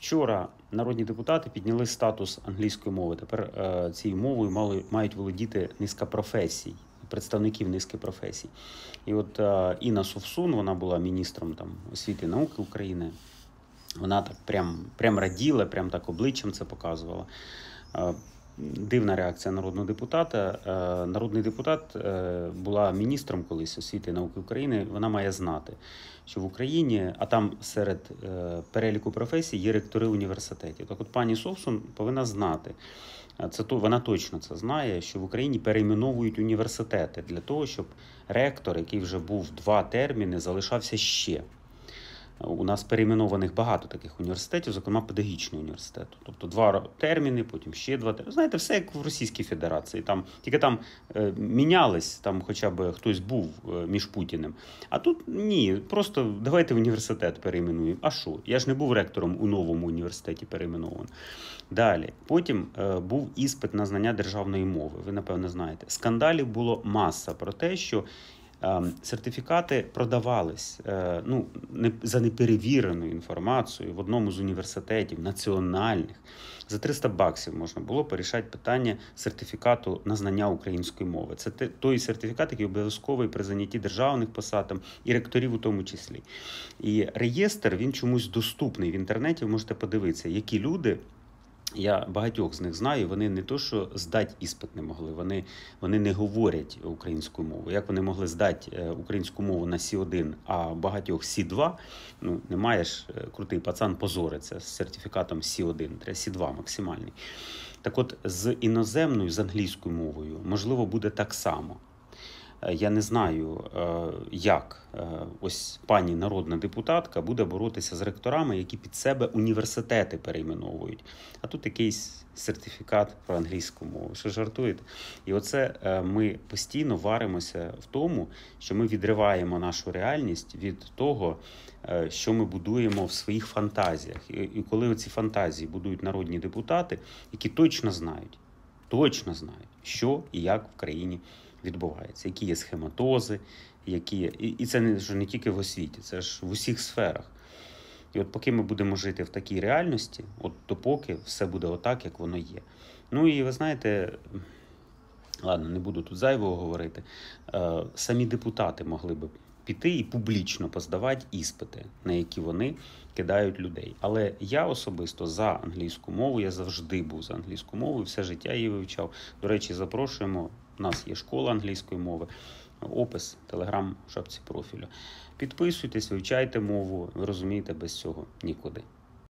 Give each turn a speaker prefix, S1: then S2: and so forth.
S1: Вчора народні депутати підняли статус англійської мови. Тепер цією мовою мають володіти низка професій, представників низки професій. І от Інна Совсун, вона була міністром освіти і науки України, вона так прям раділа, прям так обличчям це показувала. Дивна реакція народного депутата. Народний депутат була міністром колись освіти і науки України. Вона має знати, що в Україні, а там серед переліку професій є ректори університетів. Так от пані Совсун повинна знати, вона точно це знає, що в Україні перейменовують університети для того, щоб ректор, який вже був 2 терміни, залишався ще. У нас перейменованих багато таких університетів, зокрема педагогічний університет. Тобто 2 терміни, потім ще 2 терміни. Знаєте, все як в Російській Федерації. Тільки там мінялись, там хоча б хтось був між Путіним. А тут ні, просто давайте університет перейменуємо. А що? Я ж не був ректором у новому університеті перейменований. Далі. Потім був іспит на знання державної мови. Ви, напевно, знаєте. Скандалів було маса про те, що сертифікати продавались за неперевіреною інформацією в одному з університетів національних. За $300 можна було порішати питання сертифікату на знання української мови. Це той сертифікат, який обов'язковий при занятті державних посад і ректорів у тому числі. І реєстр, він чомусь доступний в інтернеті, ви можете подивитися, які люди. Я багатьох з них знаю, вони не то, що здати іспит не могли, вони не говорять українською мовою. Як вони могли здати українську мову на Сі-1, а багатьох Сі-2, не маєш, крутий пацан позориться з сертифікатом Сі-1, треба Сі-2 максимальний. Так от з іноземною, з англійською мовою, можливо, буде так само. Я не знаю, як ось пані народна депутатка буде боротися з ректорами, які під себе університети перейменовують. А тут якийсь сертифікат про англійську мову. Що жартуєте? І оце ми постійно варимося в тому, що ми відриваємо нашу реальність від того, що ми будуємо в своїх фантазіях. І коли ці фантазії будують народні депутати, які точно знають, що і як в країні відбувається, які є схематози, і це не тільки в освіті, це ж в усіх сферах. І от поки ми будемо жити в такій реальності, допоки все буде отак, як воно є. І ви знаєте, ладно, не буду тут зайвого говорити, самі депутати могли би піти і публічно поздавати іспити, на які вони кидають людей. Але я особисто за англійську мову, я завжди був за англійську мову, все життя її вивчав. До речі, запрошуємо, у нас є школа англійської мови, опис, телеграм, в шапці профілю. Підписуйтесь, вивчайте мову, ви розумієте, без цього нікуди.